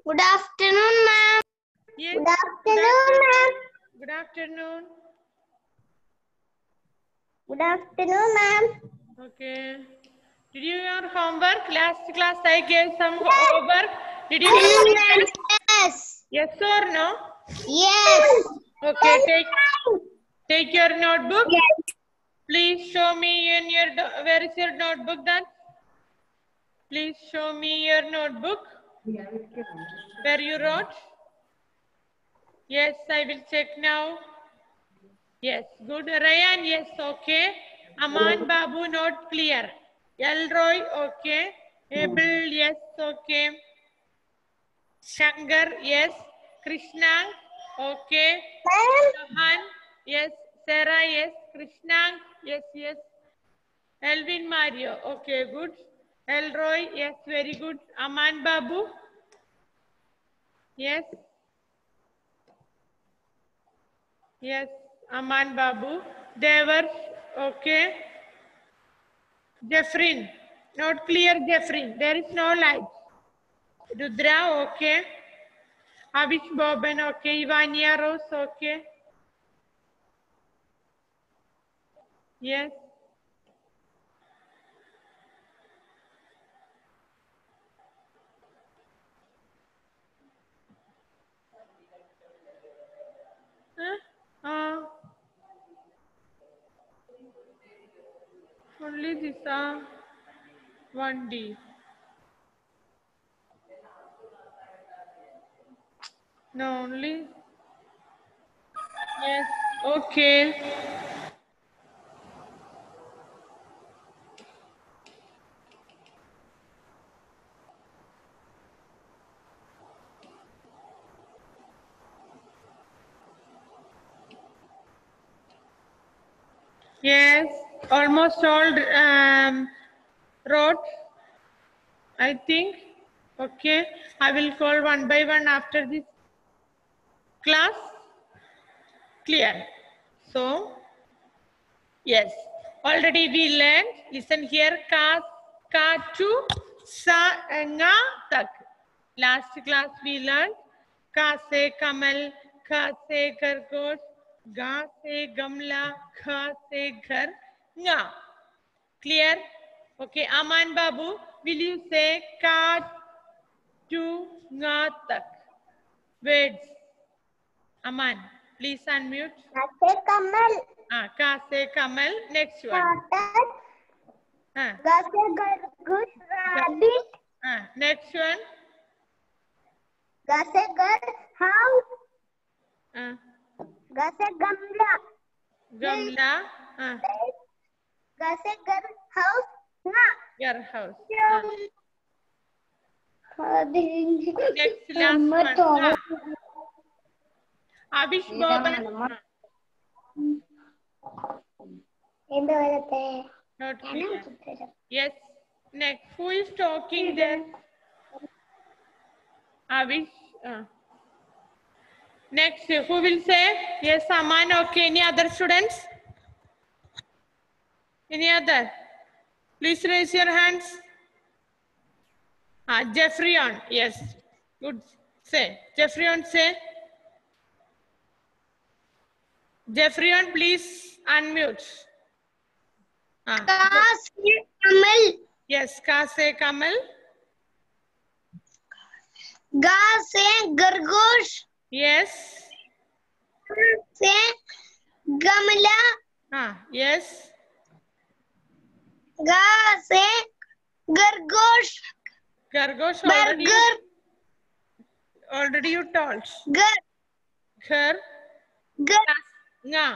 Good afternoon, ma'am. Yes. Good afternoon, ma'am. Good afternoon. Good afternoon, ma'am. Okay. Did you do your homework? Last class I gave some homework. Did you complete it? Yes. Yes or no? Yes. Okay. Take your notebook. Yes. Please show me in your. Where is your notebook then? Please show me your notebook. Where you wrote? Yes, I will check now. Yes, good. Ryan, yes, okay. Aman Babu, not clear. Elroy, okay. Abel, yes, okay. Shankar, yes. Krishna, okay. Sahan, yes. Sarah, yes. Krishna, yes, yes. Elvin Mario, okay, good. Elroy, yes, very good. Aman Babu, yes. Yes, Aman Babu. Devar, okay. Jeffrin, not clear, Jeffrin. There is no light. Rudra, okay. Avish Boban, okay. Ivania Rose, okay. Yes. Huh? Only this, 1D. No, only. Yes, okay. Yes, almost all wrote, I think. Okay, I will call one by one after this class. Clear. So, yes, already we learned. Listen here, ka to sa nga tak. Last class we learned ka se kamal, ka se gargosh, ga se gamla, kha se ghar, nga. Clear? Okay, Aman Babu, will you say ka to nga tak? Words. Aman, please unmute. Kase Kamal. Kase Kamal. Next one. Cotton. Gase Gargush Rabbit. Next one. Gase Gar House. Gase Gamla. Gamla. Gase Gar House. Nga. Your house. Next last one. Avish Boban. Not clear. Yes. Next. Who is talking there? Avish. Next. Who will say? Yes, Aman. Okay. Any other students? Any other? Please raise your hands. Jeffrey on. Yes. Good. Say. Jeffrey on, say. Jeffrey on, please unmute. Kase Kamal. Yes, Kase Kamal. Gase Gargosh. Yes. Gase Gamla. Yes. Gase Gargosh. Gargosh already you told. Ghar. Nga.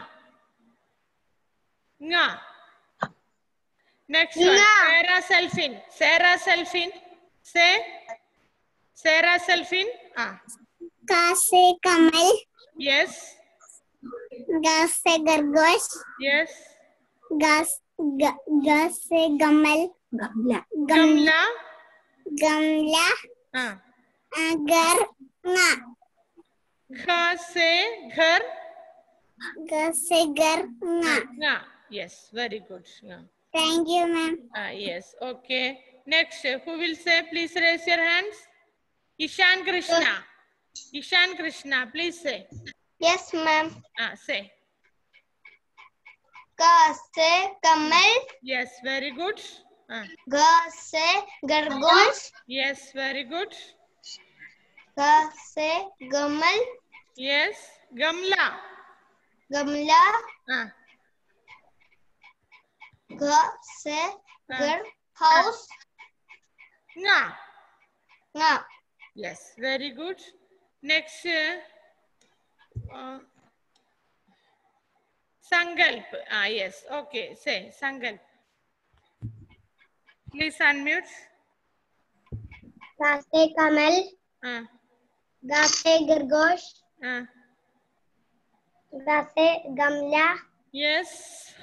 Nga. Next one. Sarah Selfin. Sarah Selfin. Say. Sarah Selfin. Kase Kamal. Yes. Gase Gargosh. Yes. Gase Gamal. Gamla. Gamla. Gar Nga. Khase Ghar. Gase Gar Nga. Nga. Yes, very good. Nga. Thank you, ma'am. Yes, okay. Next, who will say? Please raise your hands. Ishan Krishna. Ishan Krishna, please say. Yes, ma'am. Say. Ka se kamal. Yes, very good. Ga se gargosh. Yes, very good. Ga se gamal. Yes, Gamla. Gamla. Ga se gar house. Nga. Nga. Yes, very good. Next, Sangalp. Yes, okay, say Sangalp. Please unmute. Ga se kamal. Ga se gargosh. Ga se gamla. Yes.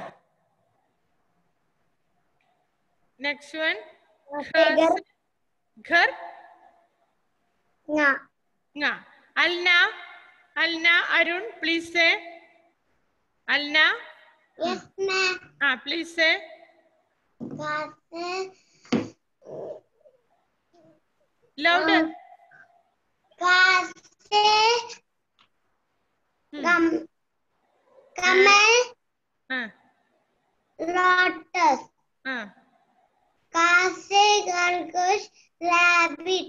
Next one. Ghar. Nga. Nga. Alna. Alna, Arun, please say. Alna. Yes, ma'am. Please say. Ga se Louder. Ga se camel. Lotus. Ga se gargosh. Rabbit.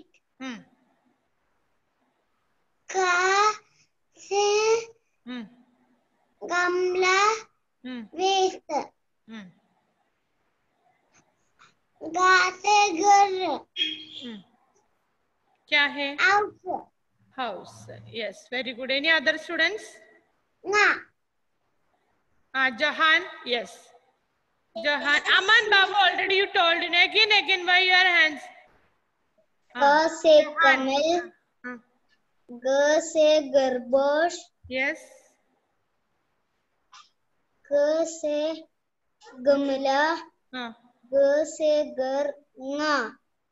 Ga se gamla. Vase. Ga se घर. क्या है? House. House. Yes, very good. Any other students? Nga. Jahan. Yes. Jahan. Aman Babu, already you told. Again, why your hands? Ga se camel. Ga se gargosh. Yes. Ga se gamla. Ga se gar. Nga.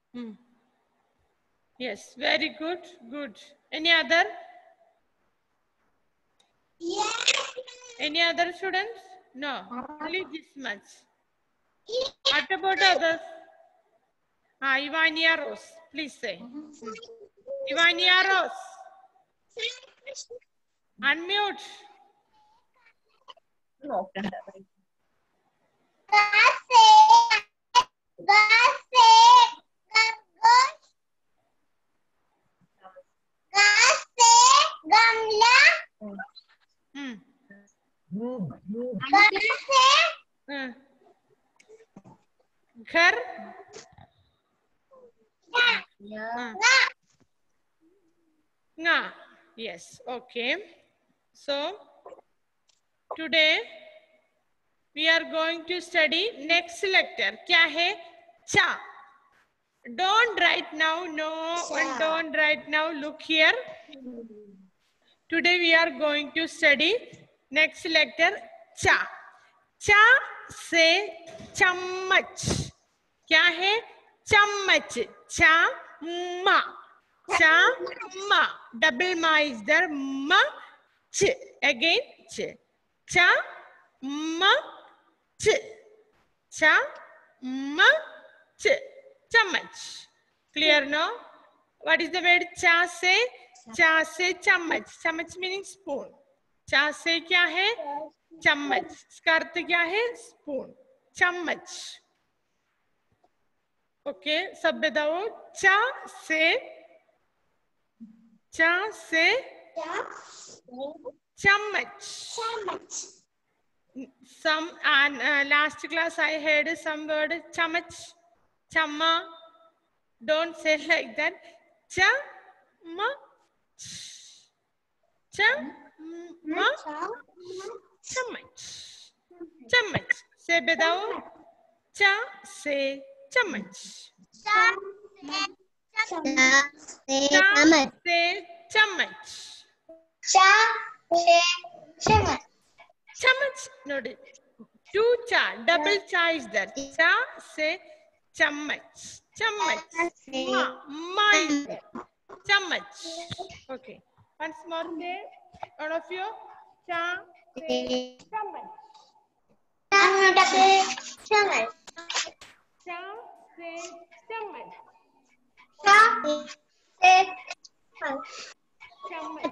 Yes, very good. Good. Any other? Yes. Any other students? No. Only this much. What about others? Ivania Rose. Please say. Ivania Rose. Unmute. No. Ghar. Nga. Yes. Okay. So today we are going to study next lecture. Kya hai? Cha. Don't write now. No, and don't write now. Look here. Today we are going to study next lecture. Cha. Cha से चम्मच. क्या है? चम्मच. Cha ma. Cha ma. Double ma is there. Ma ch. Again ch. Cha ma ch. Cha ma ch. Chammach. Clear no? What is the word cha se? Cha se chammach. Chammach meaning spoon. Cha se क्या है? चम्मच. इसका अर्थ क्या है? Spoon. चम्मच. Okay, सब बताओ. चा से चम्मच. Some last class I heard some word chamach, chamma. Don't say like that. Chamach. चम्मच से बताओ. चा से चम्मच. चम्मच. चम्मच. Noted. Two cha. Double cha is there. Cha से चम्मच. चम्मच. Ma is there. चम्मच. Okay. Once more say. All of you. Cha से चम्मच. Cha से चम्मच. चम्मच।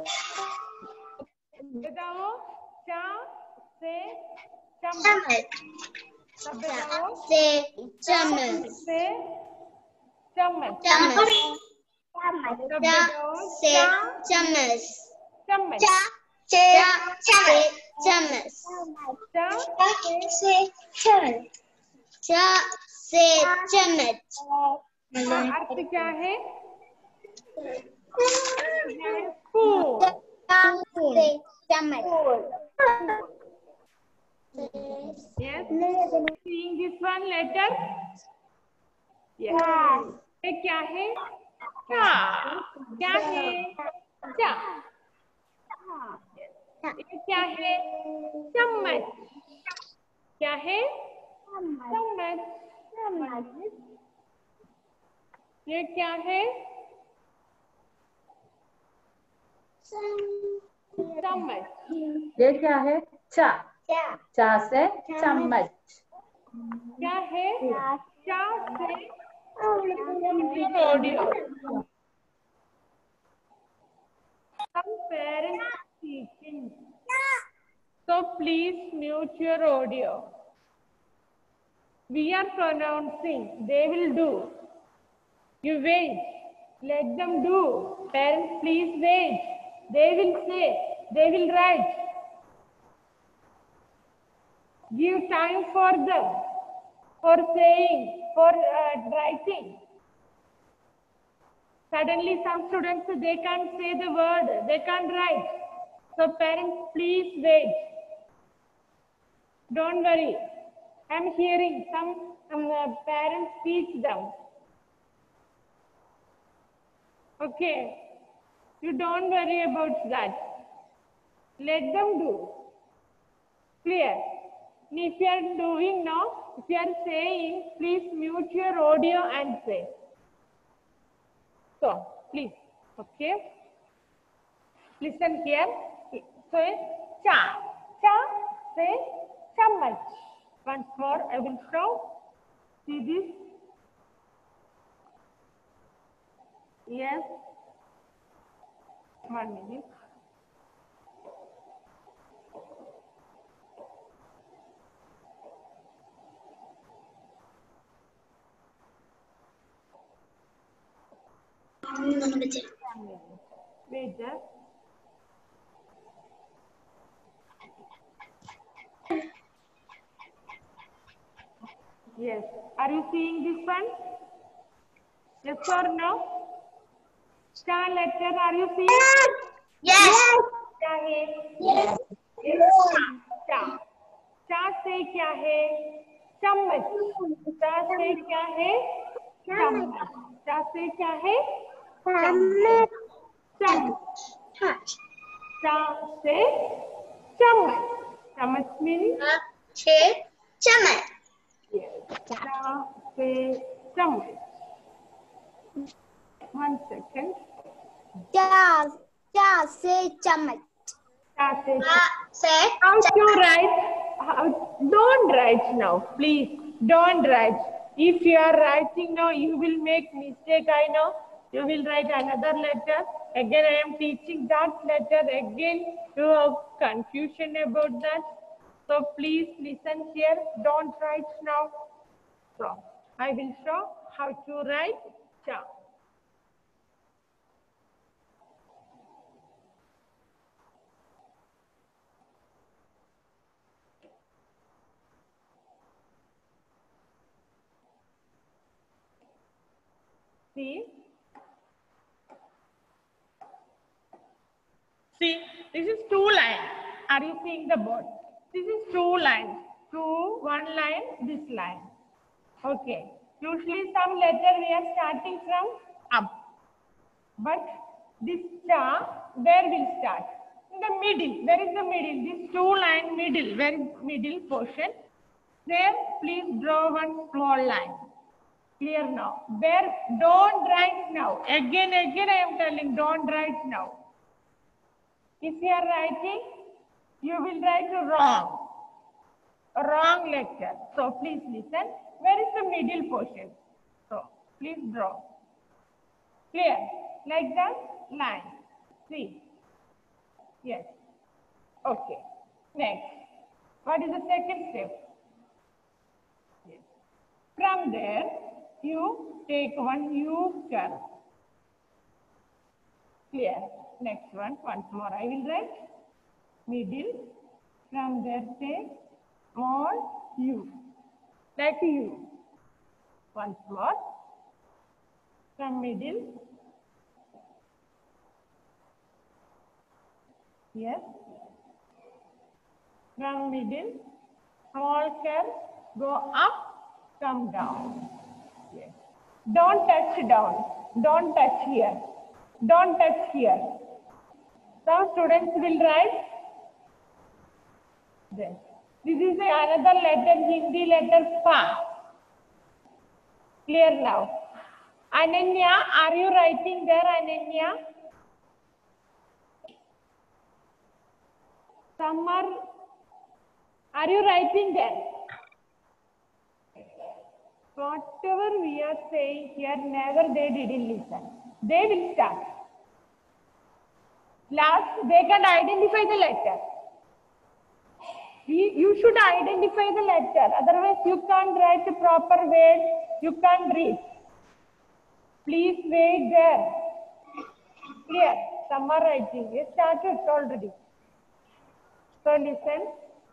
बताओ, चा से चम्मच। सब बताओ, चम्मच से चम्मच। चम्मच सब बताओ, से चा चम्मच चम्मच। से चम्मच चा से चम्मच का अर्थ क्या है? स्पून। से चम्मच Yes. Seeing this one letter. Yes. ये क्या है? चा। क्या है? चा। ये क्या है? चम्मच। क्या है? चम्मच। ये क्या है? चम्मच। ये क्या है? चा। चा से चम्मच। क्या है? चा से audio. Some parents are teaching. So please mute your audio. We are pronouncing. They will do. You wait. Let them do. Parents, please wait. They will say. They will write. Give time for them. For saying. For writing. Suddenly some students, they can't say the word. They can't write. So parents, please wait. Don't worry. I'm hearing some parents teach them. Okay. You don't worry about that. Let them do. Clear? And if you are doing now, if you are saying, please mute your audio and say. So, please. Okay. Listen here. So, cha. Cha, say, chammach. Once more, I will show. See this? Yes. 1 minute. Wait there. Yes. Are you seeing this one? Yes or no? Cha letter, are you seeing? Yes. क्या है? Yes. चा। चा से क्या है? चम्मच। चा से क्या है? चम्मच। चा से क्या है? चम्मच। चम्मच। चा से चम्मच। चम्मच means? चम्मच चा से चम्मच। 1 second. चा से चम्मच चा से से How to write? Don't write now, please. Don't write. If you are writing now, you will make mistake. I know. You will write another letter. Again, I am teaching that letter. Again, you have confusion about that. So please listen here. Don't write now. So I will show how to write cha. See, this is 2 lines. Are you seeing the board? This is 2 lines. 1 line, this line. Okay. Usually some letter we are starting from up. But this cha, where will start? In the middle. Where is the middle? This 2 line middle. Where is middle portion? There, please draw one small line. Clear now. Where? Don't write now. Again, I am telling, don't write now. If you are writing, you will write wrong. Wrong letter. So please listen. Where is the middle portion? So please draw. Clear? like that line. See. Yes. Okay. Next. What is the second step? Yes. From there, you take one U curve. Clear. Next one. Once more I will write. Middle. From there take small U. Like U. Once more. From middle. Yes. From middle. Small curve. Go up. Come down. Yes. Don't touch down. Don't touch here. Don't touch here. Some students will write this. This is another letter, Hindi letter Pa. Clear now. Ananya, are you writing there, Ananya? Are you writing there? Whatever we are saying here, never they didn't listen. They will start. Last, they can identify the letter. You should identify the letter. Otherwise, you can't write the proper word. You can't read. Please wait there. Clear. Some are writing. It started already. So listen.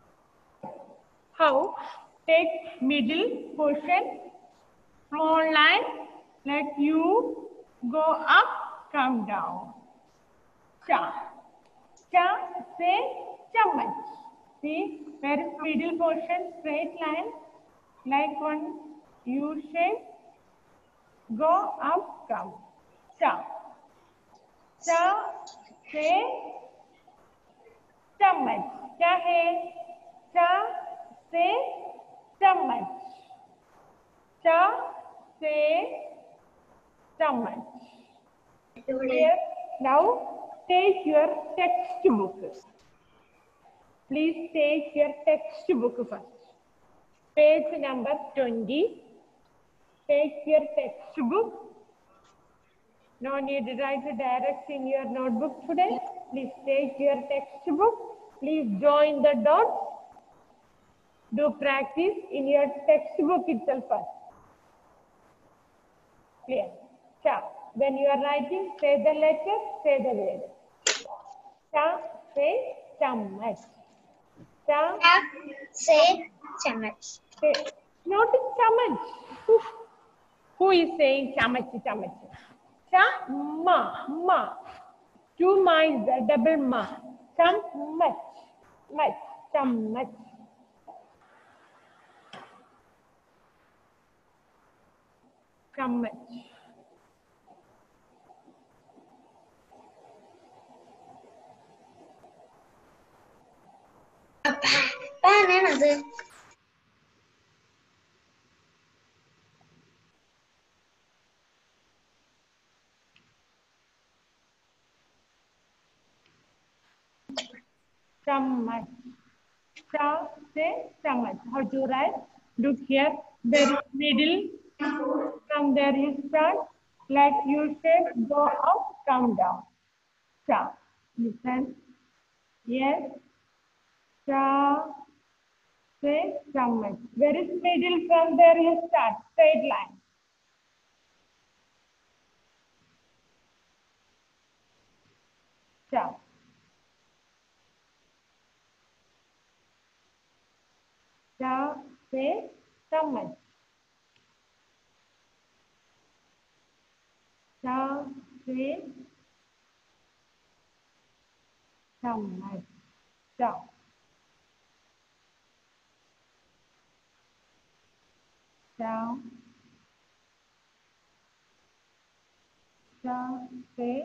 How? Take middle portion, small line. Let you go up, come down. Cha. Cha, say chammach. See, where is middle portion, straight line, like one U shape. Go up, come. Cha. Cha, say chammach. Cha hai? Cha, say chammach. Cha, say chammach. Here, now take your textbook. Please take your textbook first. Page number 20. Take your textbook. No need to write direct in your notebook today. Please take your textbook. Please join the dots. Do practice in your textbook itself first. Clear? Cha. When you are writing, say the letter, say the word. Cha, say chammach. Cha, say chammach. say, not chammach. Who is saying chammach, chammach? Cha, ma. Two ma is the double ma. Chammach, much, chammach. Chammach. പാനാണത് Chammach. Cha, say chammach. How to write? Look here. There is middle. From there you start. Like U shape. Go up, come down. Cha. Listen. Yes. Cha. Say chammach. Where is middle? From there you start. Straight line. Cha. Cha, say chammach. Cha, say chammach. Cha. Cha. Cha, say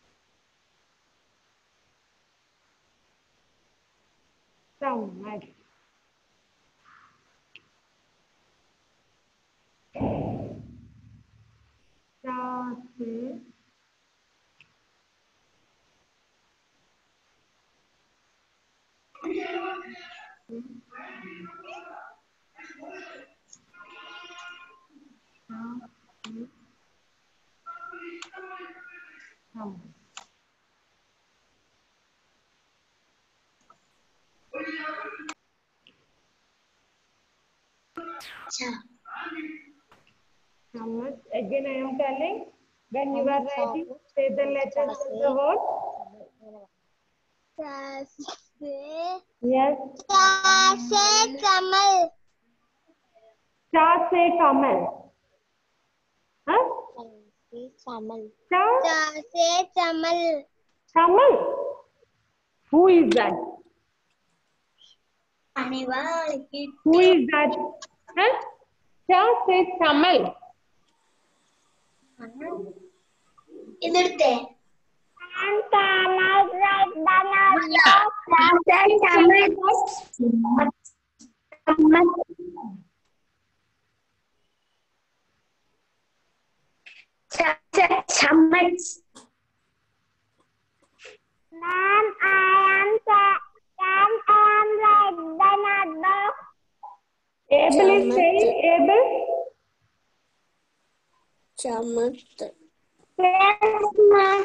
chammach. Cha, say Again, I am telling. When you are writing, say the letters of the word. Yes. Cha se Kamal. Huh? Cha Kamal. Who is that? Who is that? Huh? Cha se Kamal. Ma'am, I am right the notebook. Able is saying able. Yes, ma'am.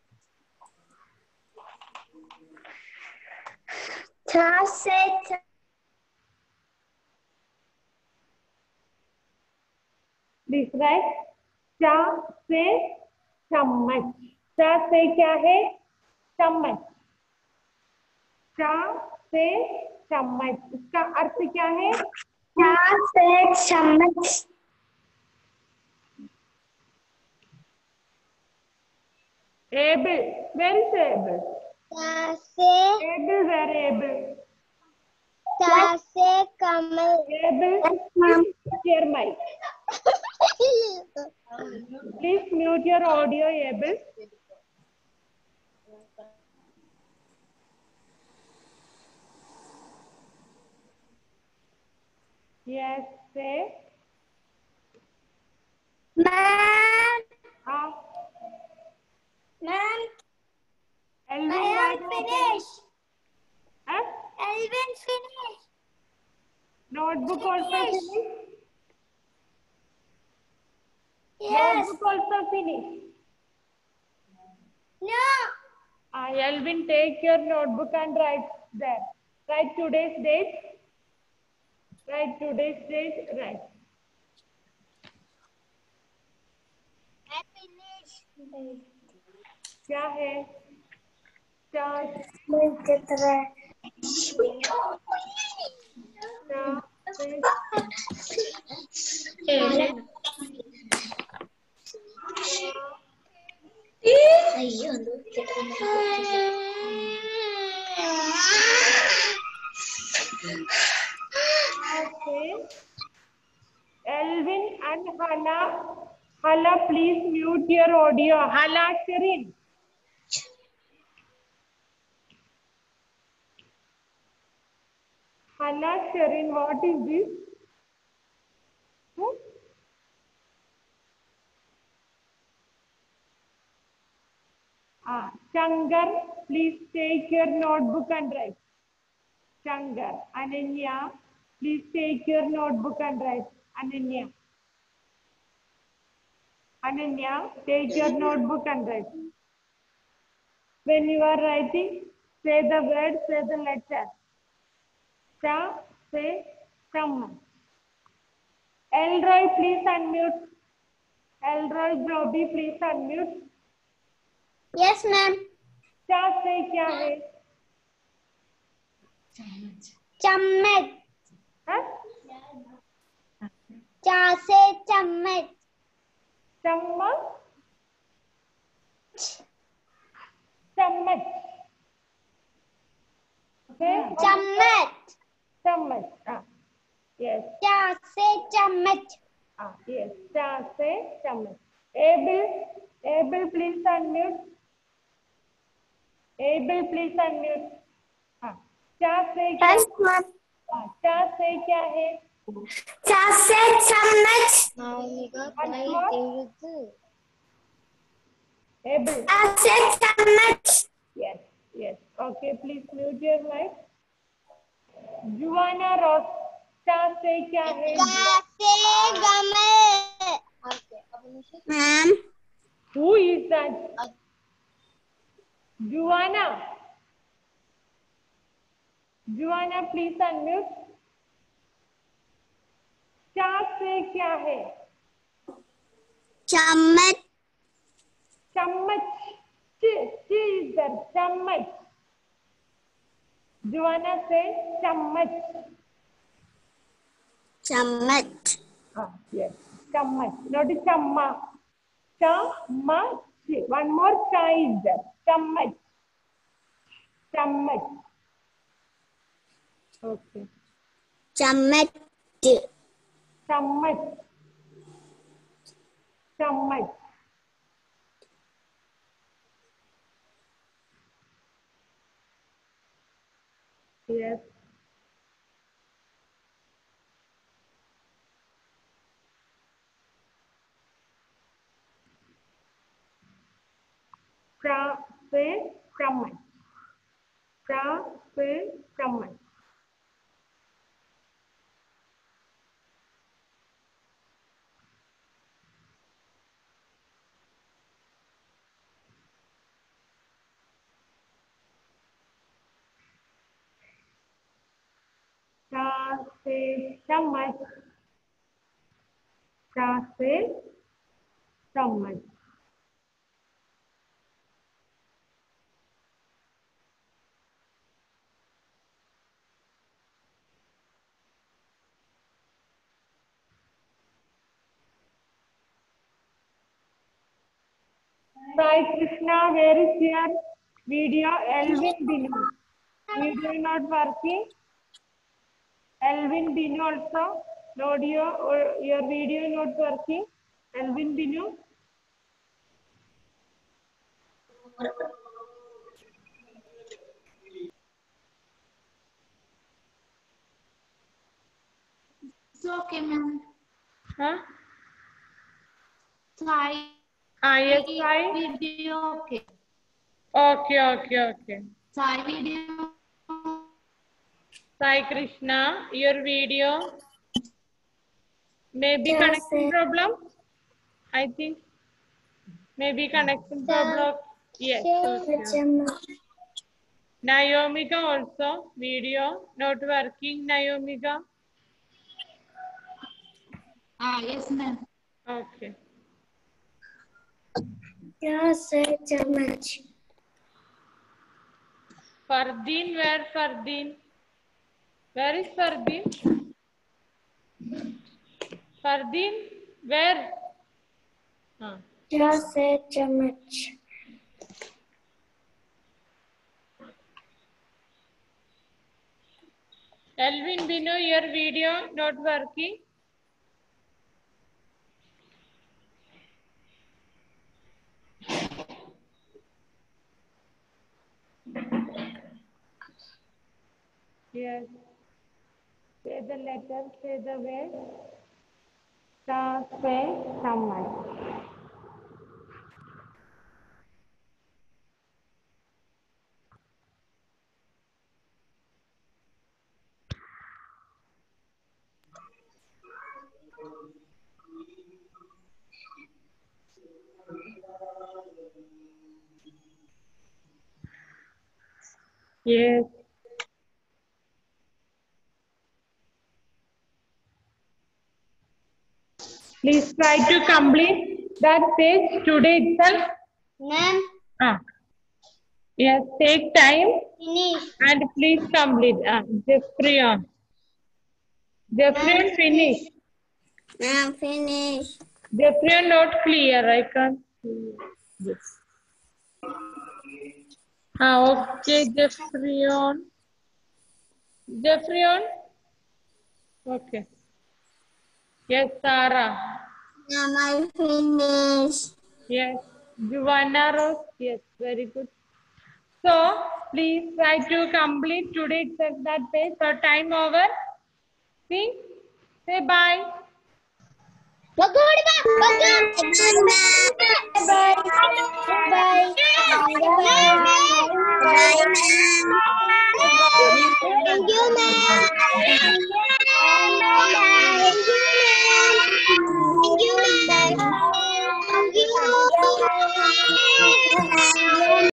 Please write. चा से चम्मच. चा से क्या है? चम्मच. चा से चम्मच. इसका अर्थ क्या है? Able. Where is able? Able, where able? Able. Your mic. Please mute your audio, able. Yes, say. Ma'am, Elvin, I am finished. Huh? Elvin finished. Notebook also finished? Yes. Notebook also finished? No. Elvin, take your notebook and write there. Write today's date. Write today's date. Write. I finished. क्या है? चार. Elvin and Hala. Hala, please mute your audio. Hala, Shirin. Hala, Shirin, what is this? Shankar, please take your notebook and write. Shankar. Ananya, please take your notebook and write. Ananya. Ananya, take your notebook and write. When you are writing, say the word, say the letter. Cha, say, come. Elroy, please unmute. Elroy, Joby, please unmute. Yes, ma'am. चा से क्या है? चम्मच. हाँ? चा से चम्मच. चम्मच. चम्मच. चम्मच. चम्मच. Yes. चा से चम्मच. Yes. चा से चम्मच. Able, please unmute. Able, please unmute. चा से क्या? चा से क्या है? चा से चम्मच. Able. चा से चम्मच. Yes. Yes. Okay. Please mute your mic. Juana Ross. चा से क्या है? चा से गमल. Ma'am. Who is that? Juana. Juana, please unmute. चा से क्या है? चम्मच चम्मच. ची is there. चम्मच. जुआना से चम्मच. चम्मच Yes. Chammach, not chamma. Chammach. One more cha is there. Chammach. Chammach. Okay. चम्मच Chammach. Chammach. Yes. Pra se chammach. Pra se chammach. Pra se chammach. Pra se chammach. Sai Krishna, where is your video? Elvin Binu. Video not working. Elvin Binu also. Audio or your video not working. Elvin Binu. It's okay, ma'am. Huh? Sai Yes, Sai. video okay. Okay. Sai video. Sai Krishna, your video. Maybe Yes, connection sir. problem. I think. Maybe connection problem. Yes. Okay. चम्मच Nayomika also video not working. Nayomika. Yes, ma'am. Okay. क्या से चम्मच Fardeen, where Fardeen? Where is Fardeen? Fardeen, where? क्या से चम्मच Elvin Binu, your video not working. Yes. Say the letter, say the word. Sa, se, chammach. Yes. Please try to complete that page today itself. Ma'am Yes, take time finish and please complete. Jeffrion. Jeffrion finish. Ma'am finish Jeffrion not clear. I can't see this. Okay, Jeffrion. Jeffrion. Okay. Yes, Sarah. Ma'am I finish Yes. Giovanna Rose. Yes, very good. So, please try to complete today itself that page. So, time over. See? Say bye. Bye bye. Thank you, ma'am.